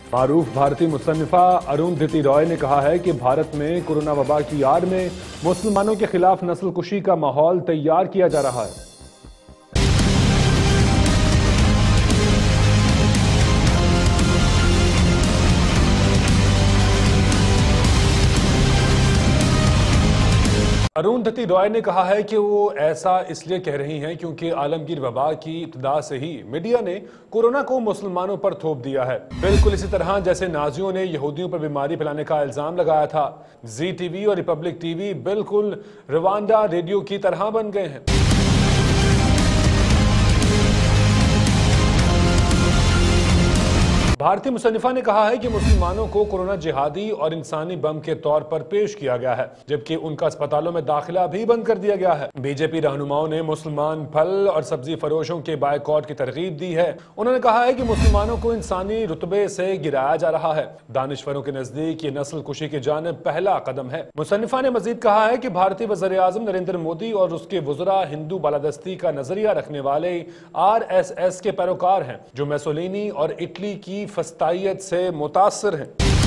मारूफ भारतीय मुसन्निफा अरुंधति रॉय ने कहा है कि भारत में कोरोना वबा की आड़ में मुसलमानों के खिलाफ नस्लकुशी का माहौल तैयार किया जा रहा है। अरुंधति रॉय ने कहा है कि वो ऐसा इसलिए कह रही हैं क्योंकि आलमगीर वबा की इब्तिदा से ही मीडिया ने कोरोना को मुसलमानों पर थोप दिया है। बिल्कुल इसी तरह जैसे नाजियों ने यहूदियों पर बीमारी फैलाने का इल्जाम लगाया था। जी टीवी और रिपब्लिक टीवी बिल्कुल रवांडा रेडियो की तरह बन गए हैं। भारतीय मुसन्निफा ने कहा है कि मुसलमानों को कोरोना जिहादी और इंसानी बम के तौर पर पेश किया गया है, जबकि उनका अस्पतालों में दाखिला भी बंद कर दिया गया है। बीजेपी रहनुमाओं ने मुसलमान फल और सब्जी फरोशों के बायकॉट की तरगीब दी है। उन्होंने कहा है कि मुसलमानों को इंसानी रुतबे से गिराया जा रहा है। दानिश्वरों के नजदीक ये नस्ल कुशी की जानिब पहला कदम है। मुसन्निफा ने मजीद कहा है कि भारतीय वज़ीर-ए-आज़म नरेंद्र मोदी और उसके वज़रा हिंदू बालादस्ती का नजरिया रखने वाले RSS के पैरोकार हैं, जो मुसोलिनी और इटली की फस्तायत से मुतासिर हैं।